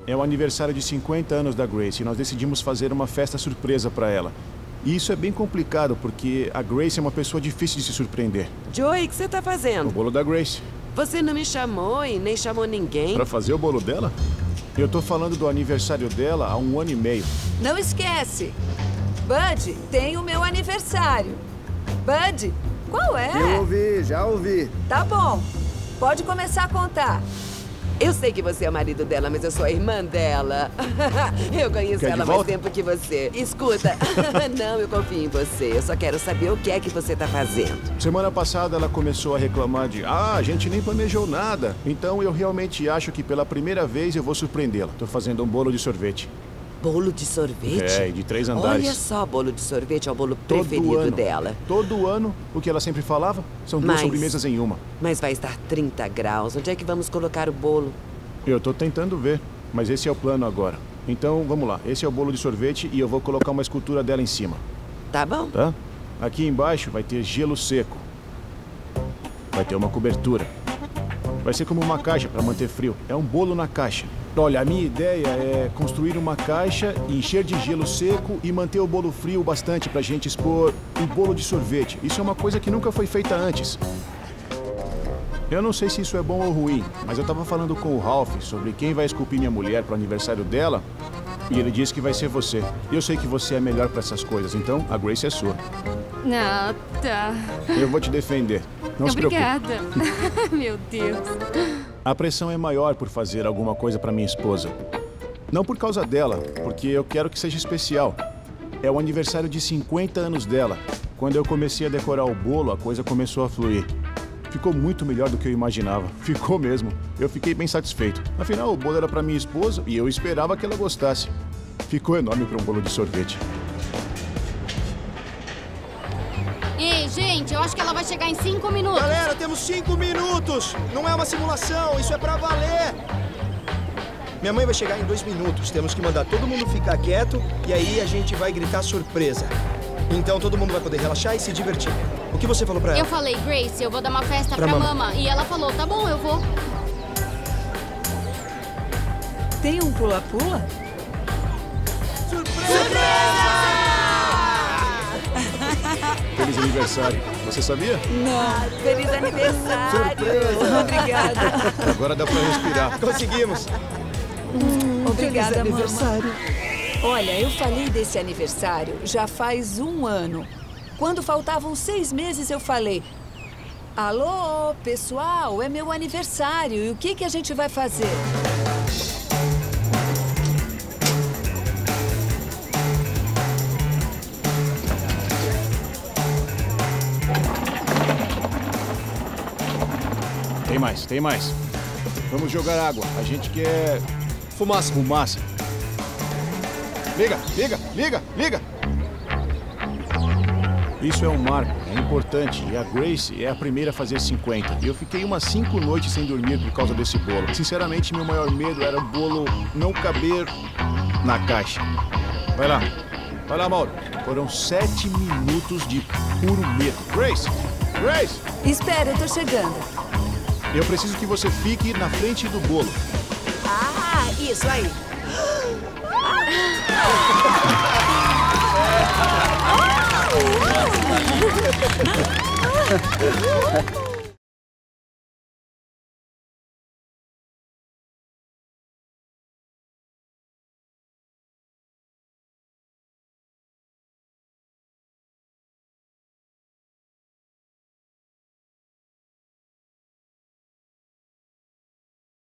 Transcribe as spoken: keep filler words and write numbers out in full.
É o aniversário de cinquenta anos da Grace e nós decidimos fazer uma festa surpresa para ela. E isso é bem complicado, porque a Grace é uma pessoa difícil de se surpreender. Joey, o que você tá fazendo? O bolo da Grace. Você não me chamou e nem chamou ninguém. Pra fazer o bolo dela? Eu tô falando do aniversário dela há um ano e meio. Não esquece. Bud, tem o meu aniversário. Bud, qual é? Eu ouvi, já ouvi. Tá bom. Pode começar a contar. Eu sei que você é o marido dela, mas eu sou a irmã dela. Eu conheço Quer ela há de mais volta? tempo que você. Escuta, não, eu confio em você. Eu só quero saber o que é que você tá fazendo. Semana passada ela começou a reclamar de ah, a gente nem planejou nada. Então eu realmente acho que pela primeira vez eu vou surpreendê-la. Tô fazendo um bolo de sorvete. Bolo de sorvete? É, de três andares. Olha só, bolo de sorvete é o bolo Todo preferido ano. dela. Todo ano, o que ela sempre falava, são duas Mas- sobremesas em uma. Mas vai estar trinta graus. Onde é que vamos colocar o bolo? Eu tô tentando ver, mas esse é o plano agora. Então, vamos lá. Esse é o bolo de sorvete e eu vou colocar uma escultura dela em cima, Tá bom? tá? Aqui embaixo vai ter gelo seco. Vai ter uma cobertura. Vai ser como uma caixa para manter frio. É um bolo na caixa. Olha, a minha ideia é construir uma caixa, encher de gelo seco e manter o bolo frio bastante pra gente expor o bolo de sorvete. Isso é uma coisa que nunca foi feita antes. Eu não sei se isso é bom ou ruim, mas eu tava falando com o Ralph sobre quem vai esculpir minha mulher pro aniversário dela e ele disse que vai ser você. E eu sei que você é melhor pra essas coisas, então a Grace é sua. Não, tá. Eu vou te defender. Não se preocupe. Obrigada. Meu Deus. A pressão é maior por fazer alguma coisa pra minha esposa. Não por causa dela, porque eu quero que seja especial. É o aniversário de cinquenta anos dela. Quando eu comecei a decorar o bolo, a coisa começou a fluir. Ficou muito melhor do que eu imaginava. Ficou mesmo. Eu fiquei bem satisfeito. Afinal, o bolo era pra minha esposa e eu esperava que ela gostasse. Ficou enorme pra um bolo de sorvete. Ei, gente, eu acho que ela vai chegar em cinco minutos. Galera, temos cinco minutos. Não é uma simulação, isso é pra valer. Minha mãe vai chegar em dois minutos. Temos que mandar todo mundo ficar quieto e aí a gente vai gritar surpresa. Então todo mundo vai poder relaxar e se divertir. O que você falou pra ela? Eu falei, Grace, eu vou dar uma festa Pra pra, mama. mama. E ela falou, tá bom, eu vou. Tem um pula-pula? Feliz aniversário. Você sabia? Não. Feliz aniversário. Obrigada. Agora dá pra respirar. Conseguimos. Obrigada, Feliz mamãe. aniversário. Olha, eu falei desse aniversário já faz um ano. Quando faltavam seis meses, eu falei... Alô, pessoal, é meu aniversário. E o que, que a gente vai fazer? Tem mais, tem mais. Vamos jogar água. A gente quer Fumaça. fumaça. Liga, liga, liga, liga! Isso é um marco, é importante. E a Grace é a primeira a fazer cinquenta. E eu fiquei umas cinco noites sem dormir por causa desse bolo. Sinceramente, meu maior medo era o bolo não caber na caixa. Vai lá. Vai lá, Mauro. Foram sete minutos de puro medo. Grace! Grace! Espera, eu tô chegando. Eu preciso que você fique na frente do bolo. Ah, isso aí.